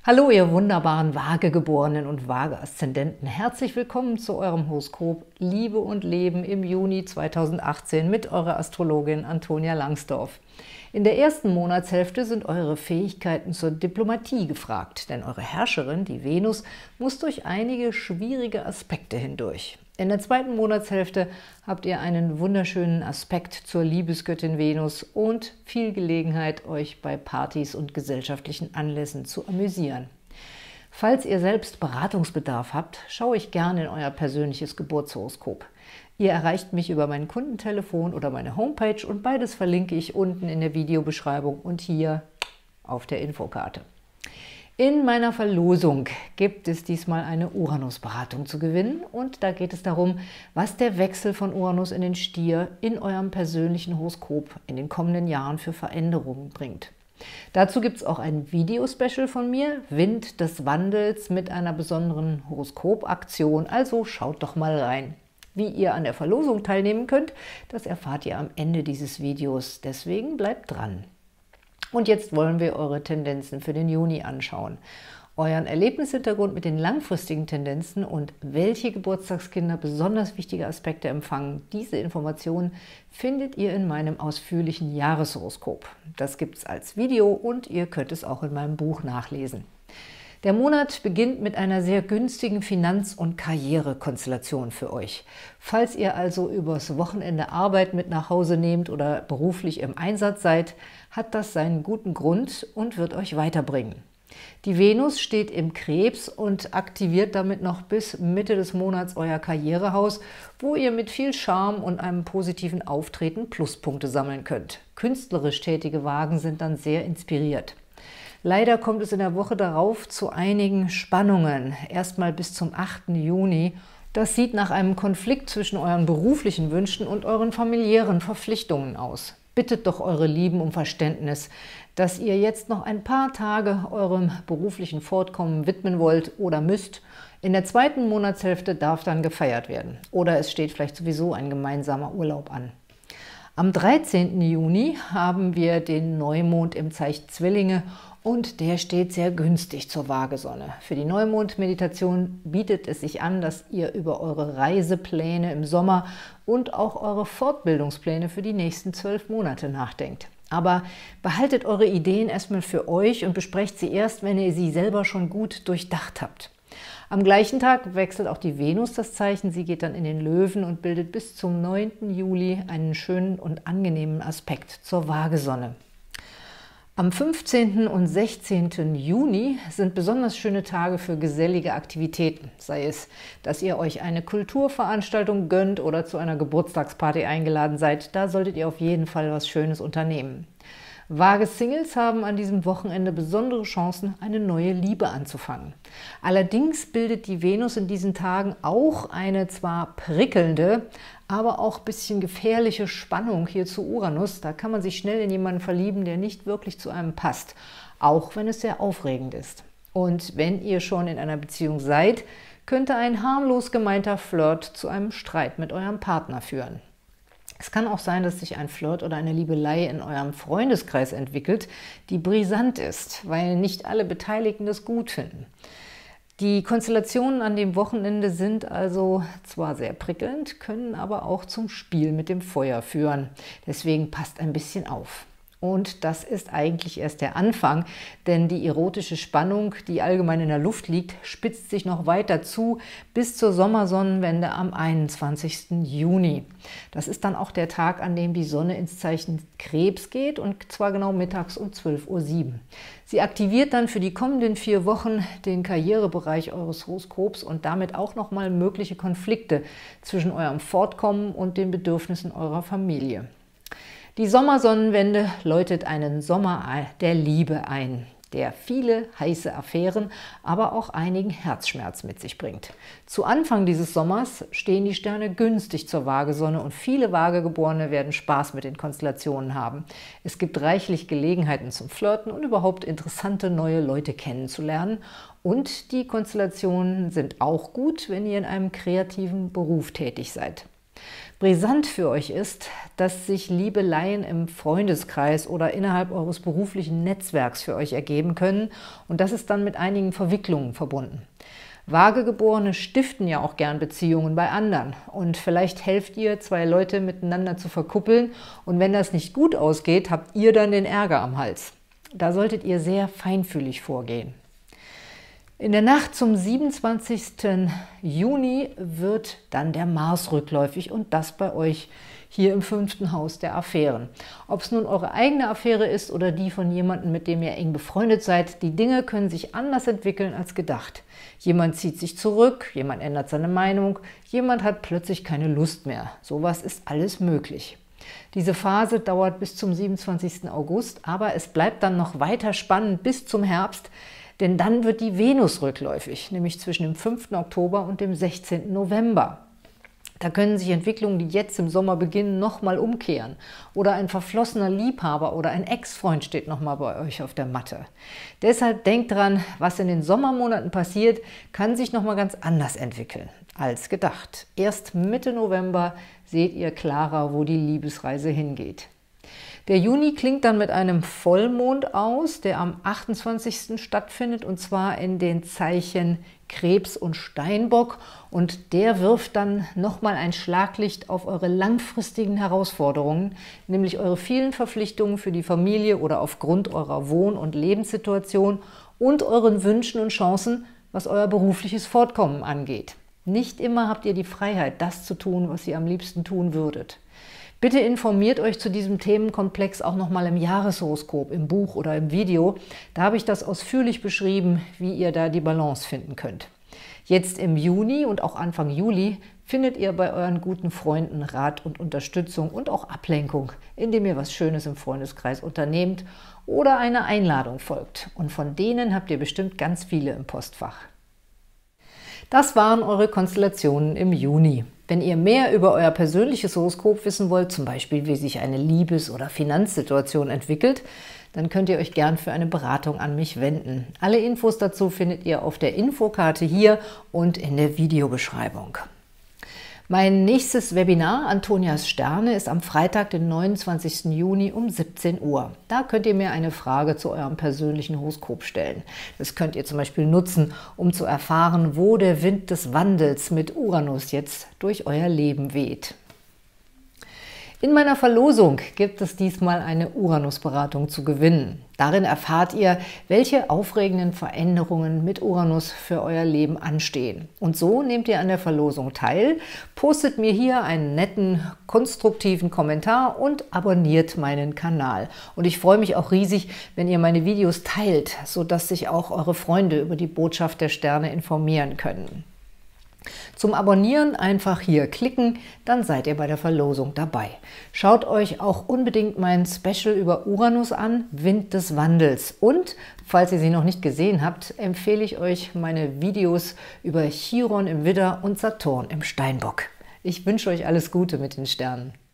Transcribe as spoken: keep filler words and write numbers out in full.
Hallo, ihr wunderbaren Waagegeborenen und Waage-Aszendenten. Herzlich willkommen zu eurem Horoskop Liebe und Leben im Juni zweitausendachtzehn mit eurer Astrologin Antonia Langsdorf. In der ersten Monatshälfte sind eure Fähigkeiten zur Diplomatie gefragt, denn eure Herrscherin, die Venus, muss durch einige schwierige Aspekte hindurch. In der zweiten Monatshälfte habt ihr einen wunderschönen Aspekt zur Liebesgöttin Venus und viel Gelegenheit, euch bei Partys und gesellschaftlichen Anlässen zu amüsieren. Falls ihr selbst Beratungsbedarf habt, schaue ich gerne in euer persönliches Geburtshoroskop. Ihr erreicht mich über mein Kundentelefon oder meine Homepage und beides verlinke ich unten in der Videobeschreibung und hier auf der Infokarte. In meiner Verlosung gibt es diesmal eine Uranus-Beratung zu gewinnen und da geht es darum, was der Wechsel von Uranus in den Stier in eurem persönlichen Horoskop in den kommenden Jahren für Veränderungen bringt. Dazu gibt es auch ein Video-Special von mir, Wind des Wandels, mit einer besonderen Horoskopaktion, also schaut doch mal rein. Wie ihr an der Verlosung teilnehmen könnt, das erfahrt ihr am Ende dieses Videos, deswegen bleibt dran. Und jetzt wollen wir eure Tendenzen für den Juni anschauen. Euren Erlebnishintergrund mit den langfristigen Tendenzen und welche Geburtstagskinder besonders wichtige Aspekte empfangen. Diese Informationen findet ihr in meinem ausführlichen Jahreshoroskop. Das gibt es als Video und ihr könnt es auch in meinem Buch nachlesen. Der Monat beginnt mit einer sehr günstigen Finanz- und Karrierekonstellation für euch. Falls ihr also übers Wochenende Arbeit mit nach Hause nehmt oder beruflich im Einsatz seid, hat das seinen guten Grund und wird euch weiterbringen. Die Venus steht im Krebs und aktiviert damit noch bis Mitte des Monats euer Karrierehaus, wo ihr mit viel Charme und einem positiven Auftreten Pluspunkte sammeln könnt. Künstlerisch tätige Wagen sind dann sehr inspiriert. Leider kommt es in der Woche darauf zu einigen Spannungen, erstmal bis zum achten Juni. Das sieht nach einem Konflikt zwischen euren beruflichen Wünschen und euren familiären Verpflichtungen aus. Bittet doch eure Lieben um Verständnis, dass ihr jetzt noch ein paar Tage eurem beruflichen Fortkommen widmen wollt oder müsst. In der zweiten Monatshälfte darf dann gefeiert werden. Oder es steht vielleicht sowieso ein gemeinsamer Urlaub an. Am dreizehnten Juni haben wir den Neumond im Zeichen Zwillinge und der steht sehr günstig zur Waagesonne. Für die Neumond-Meditation bietet es sich an, dass ihr über eure Reisepläne im Sommer und auch eure Fortbildungspläne für die nächsten zwölf Monate nachdenkt. Aber behaltet eure Ideen erstmal für euch und besprecht sie erst, wenn ihr sie selber schon gut durchdacht habt. Am gleichen Tag wechselt auch die Venus das Zeichen, sie geht dann in den Löwen und bildet bis zum neunten Juli einen schönen und angenehmen Aspekt zur Waagesonne. Am fünfzehnten und sechzehnten Juni sind besonders schöne Tage für gesellige Aktivitäten, sei es, dass ihr euch eine Kulturveranstaltung gönnt oder zu einer Geburtstagsparty eingeladen seid, da solltet ihr auf jeden Fall was Schönes unternehmen. Waage-Singles haben an diesem Wochenende besondere Chancen, eine neue Liebe anzufangen. Allerdings bildet die Venus in diesen Tagen auch eine zwar prickelnde, aber auch ein bisschen gefährliche Spannung hier zu Uranus. Da kann man sich schnell in jemanden verlieben, der nicht wirklich zu einem passt, auch wenn es sehr aufregend ist. Und wenn ihr schon in einer Beziehung seid, könnte ein harmlos gemeinter Flirt zu einem Streit mit eurem Partner führen. Es kann auch sein, dass sich ein Flirt oder eine Liebelei in eurem Freundeskreis entwickelt, die brisant ist, weil nicht alle Beteiligten das gut finden. Die Konstellationen an dem Wochenende sind also zwar sehr prickelnd, können aber auch zum Spiel mit dem Feuer führen. Deswegen passt ein bisschen auf. Und das ist eigentlich erst der Anfang, denn die erotische Spannung, die allgemein in der Luft liegt, spitzt sich noch weiter zu bis zur Sommersonnenwende am einundzwanzigsten Juni. Das ist dann auch der Tag, an dem die Sonne ins Zeichen Krebs geht und zwar genau mittags um zwölf Uhr sieben. Sie aktiviert dann für die kommenden vier Wochen den Karrierebereich eures Horoskops und damit auch nochmal mögliche Konflikte zwischen eurem Fortkommen und den Bedürfnissen eurer Familie. Die Sommersonnenwende läutet einen Sommer der Liebe ein, der viele heiße Affären, aber auch einigen Herzschmerz mit sich bringt. Zu Anfang dieses Sommers stehen die Sterne günstig zur Waagesonne und viele Waagegeborene werden Spaß mit den Konstellationen haben. Es gibt reichlich Gelegenheiten zum Flirten und überhaupt interessante neue Leute kennenzulernen. Und die Konstellationen sind auch gut, wenn ihr in einem kreativen Beruf tätig seid. Brisant für euch ist, dass sich Liebeleien im Freundeskreis oder innerhalb eures beruflichen Netzwerks für euch ergeben können und das ist dann mit einigen Verwicklungen verbunden. Vagegeborene stiften ja auch gern Beziehungen bei anderen und vielleicht helft ihr, zwei Leute miteinander zu verkuppeln und wenn das nicht gut ausgeht, habt ihr dann den Ärger am Hals. Da solltet ihr sehr feinfühlig vorgehen. In der Nacht zum siebenundzwanzigsten Juni wird dann der Mars rückläufig und das bei euch hier im fünften Haus der Affären. Ob es nun eure eigene Affäre ist oder die von jemandem, mit dem ihr eng befreundet seid, die Dinge können sich anders entwickeln als gedacht. Jemand zieht sich zurück, jemand ändert seine Meinung, jemand hat plötzlich keine Lust mehr. Sowas ist alles möglich. Diese Phase dauert bis zum siebenundzwanzigsten August, aber es bleibt dann noch weiter spannend bis zum Herbst, denn dann wird die Venus rückläufig, nämlich zwischen dem fünften Oktober und dem sechzehnten November. Da können sich Entwicklungen, die jetzt im Sommer beginnen, nochmal umkehren. Oder ein verflossener Liebhaber oder ein Ex-Freund steht nochmal bei euch auf der Matte. Deshalb denkt dran, was in den Sommermonaten passiert, kann sich nochmal ganz anders entwickeln als gedacht. Erst Mitte November seht ihr klarer, wo die Liebesreise hingeht. Der Juni klingt dann mit einem Vollmond aus, der am achtundzwanzigsten stattfindet, und zwar in den Zeichen Krebs und Steinbock. Und der wirft dann nochmal ein Schlaglicht auf eure langfristigen Herausforderungen, nämlich eure vielen Verpflichtungen für die Familie oder aufgrund eurer Wohn- und Lebenssituation und euren Wünschen und Chancen, was euer berufliches Fortkommen angeht. Nicht immer habt ihr die Freiheit, das zu tun, was ihr am liebsten tun würdet. Bitte informiert euch zu diesem Themenkomplex auch nochmal im Jahreshoroskop, im Buch oder im Video. Da habe ich das ausführlich beschrieben, wie ihr da die Balance finden könnt. Jetzt im Juni und auch Anfang Juli findet ihr bei euren guten Freunden Rat und Unterstützung und auch Ablenkung, indem ihr was Schönes im Freundeskreis unternehmt oder eine Einladung folgt. Und von denen habt ihr bestimmt ganz viele im Postfach. Das waren eure Konstellationen im Juni. Wenn ihr mehr über euer persönliches Horoskop wissen wollt, zum Beispiel wie sich eine Liebes- oder Finanzsituation entwickelt, dann könnt ihr euch gern für eine Beratung an mich wenden. Alle Infos dazu findet ihr auf der Infokarte hier und in der Videobeschreibung. Mein nächstes Webinar, Antonias Sterne, ist am Freitag, den neunundzwanzigsten Juni um siebzehn Uhr. Da könnt ihr mir eine Frage zu eurem persönlichen Horoskop stellen. Das könnt ihr zum Beispiel nutzen, um zu erfahren, wo der Wind des Wandels mit Uranus jetzt durch euer Leben weht. In meiner Verlosung gibt es diesmal eine Uranus-Beratung zu gewinnen. Darin erfahrt ihr, welche aufregenden Veränderungen mit Uranus für euer Leben anstehen. Und so nehmt ihr an der Verlosung teil, postet mir hier einen netten, konstruktiven Kommentar und abonniert meinen Kanal. Und ich freue mich auch riesig, wenn ihr meine Videos teilt, sodass sich auch eure Freunde über die Botschaft der Sterne informieren können. Zum Abonnieren einfach hier klicken, dann seid ihr bei der Verlosung dabei. Schaut euch auch unbedingt mein Special über Uranus an, Wind des Wandels. Und, falls ihr sie noch nicht gesehen habt, empfehle ich euch meine Videos über Chiron im Widder und Saturn im Steinbock. Ich wünsche euch alles Gute mit den Sternen.